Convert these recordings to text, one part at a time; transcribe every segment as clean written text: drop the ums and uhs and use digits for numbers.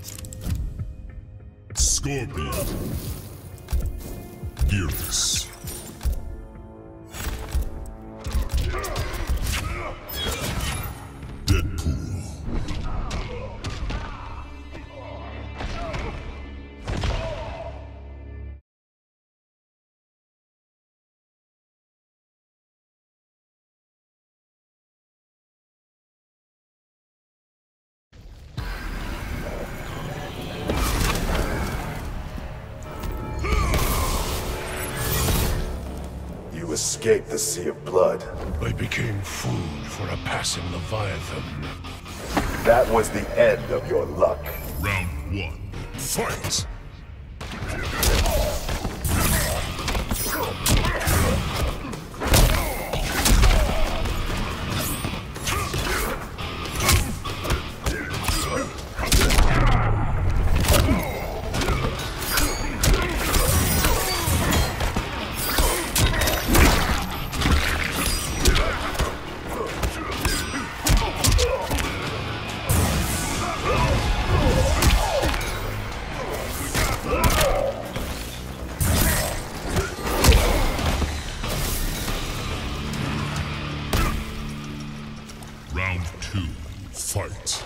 Scorpion. Gearless. Deadpool. You escaped the Sea of Blood. I became food for a passing Leviathan. That was the end of your luck. Round 1. Fight! Round 2. Fight.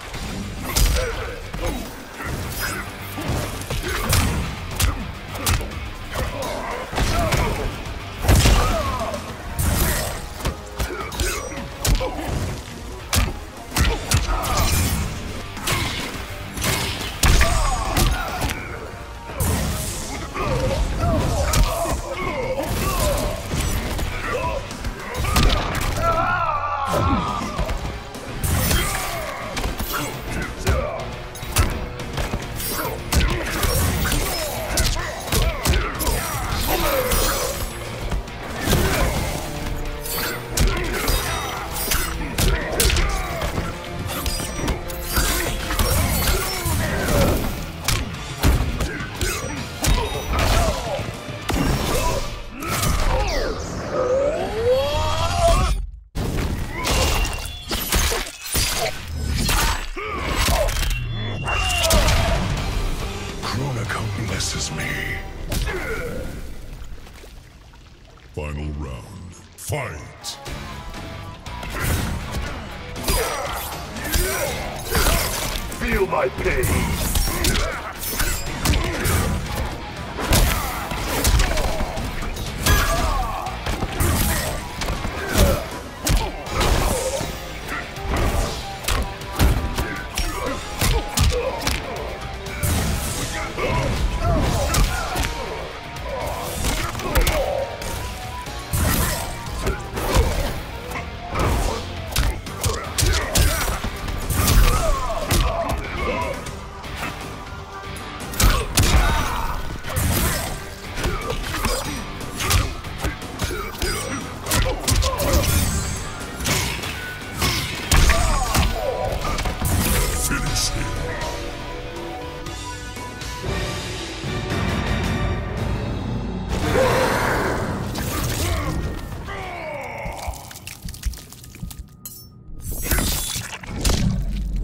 Kronika blesses me. Final round. Fight! Feel my pain!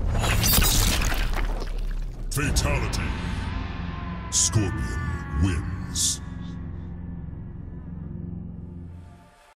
Fatality. Scorpion wins.